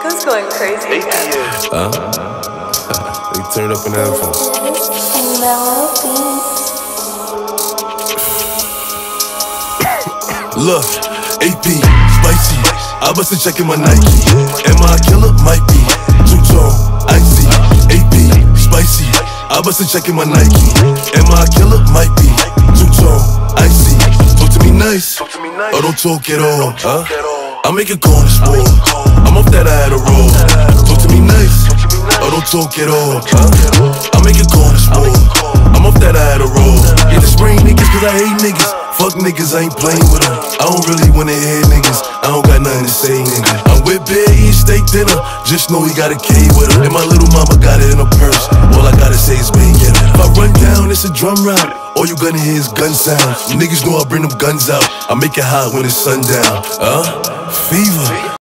Nico's going crazy again. They turned up in the headphones. Look, AP, spicy. I bust a check in my Nike. Am I a killer? Might be. Two-tone, icy. AP, spicy. I bust a check in my Nike. Am I a killer? Might be. Two-tone, icy. Talk to me nice, or don't talk at all. I make a corner sport. I'm off that I had a roll. Talk to me nice, or don't talk at all. I make a corner sport. I'm off that I had a roll. Yeah, the spring niggas, cause I hate niggas. Fuck niggas, I ain't playing with them. I don't really wanna hear niggas. I don't got nothing to say, nigga. I'm with Bear eating steak dinner. Just know he got a K with him. And my little mama got it in her purse. All I gotta say is bang, get it. If I run down, it's a drum round. All you gonna hear is gun sound. Niggas know I bring them guns out. I make it hot when it's sundown. Fever.